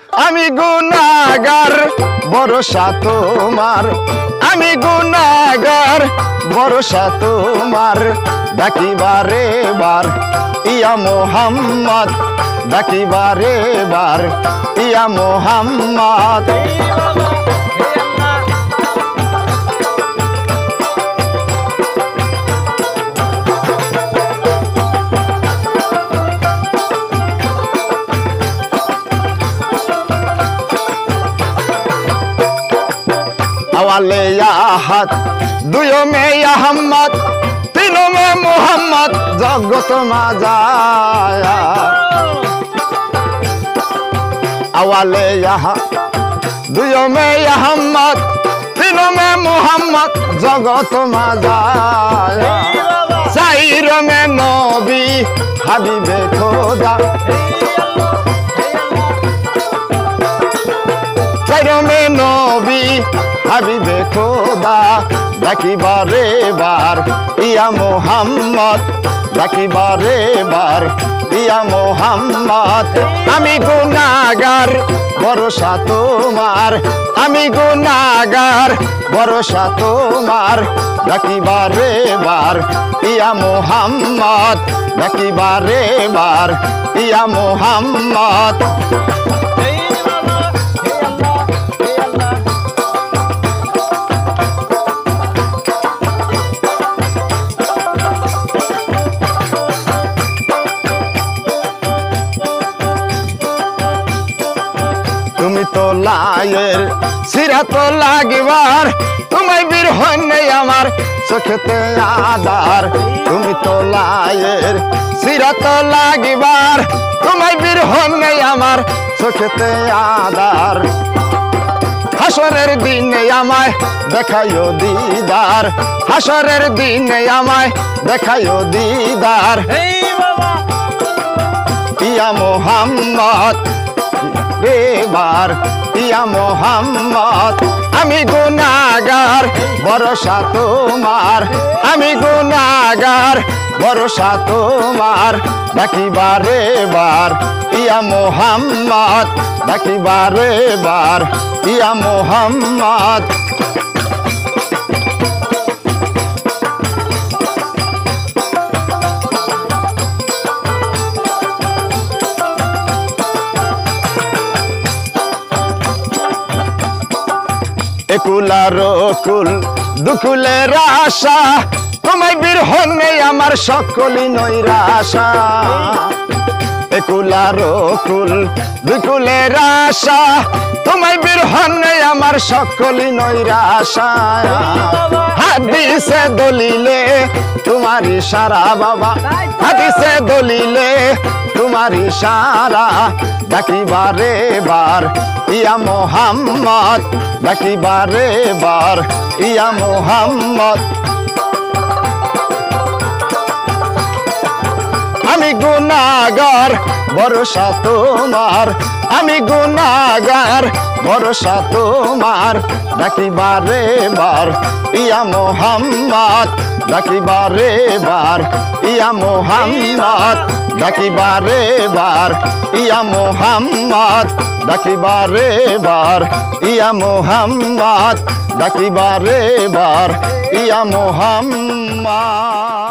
আমি গুনাহগার ভরসা তোমার আমি গুনাহগার ভরসা তোমার ডাকিবারে বার ইয়া মোহাম্মদ ডাকিবারে বার ইয়া মোহাম্মদ अवाले याहत दुयो में अहमद तीनों में मोहम्मद जगत माजाया अवाले यहाँ दुयो में अहमद तीनों में मोहम्मद जगत माजाया साइर में नबी हबीबे खुदा साइर में नबी हबीबे खुदा डाकिबारे बार इया मोहम्मद डाकिबारे बार इया मोहम्मद आमी गुनाहगार भरोसा तुम्हार आमी गुनाहगार भरोसा तुम्हार डाकिबारे बार इया मोहम्मद डाकिबारे बार इया मोहम्मद তুমি তো লায়ের সিরা তো লাগিবার তোমায় বীর হন্নে আমার চোখেতে আদার তুমি তো লায়ের সিরা তো লাগিবার তোমায় বীর হন্নে আমার চোখেতে আদার হাসরের দিনে আমায় দেখাইও দিদার হাসরের দিনে আমায় দেখাইও দিদার ইয়া মোহাম্মদ বেবার ইয়া মোহাম্মদ আমি গুনাহগার ভরসা তোমার আমি গুনাহগার ভরসা তোমার ডাকিবারে বার ইয়া মোহাম্মদ ডাকিবারে বার ইয়া মোহাম্মদ একুলার কুল দুকুলের আশা তোমায় বীর হন্নে আমার সকলি নৈরাশা একুলার কুল দুকুলের আশা তোমায় বীর হন্নে আমার সকলি নৈরাশা হাদিসে দলিলে তোমার ইশারা বাবা হাদিসে দলিলে তোমার ইশারা ডাকিবারে বার ইয়া মোহাম্মদ ডাকিবারে বার ইয়া মোহাম্মদ আমি গুনাহগার ভরসা তোমার আমি গুনাহগার ভরসা তোমার ডাকিবারে বার ইয়া মোহাম্মদ ডাকিবারে বার ইয়া মোহাম্মদ ডাকিবারে বার ইয়া মোহাম্মদ ডাকিবারে বার ইয়া মোহাম্মদ ডাকিবারে বার ইয়া মোহাম্মদ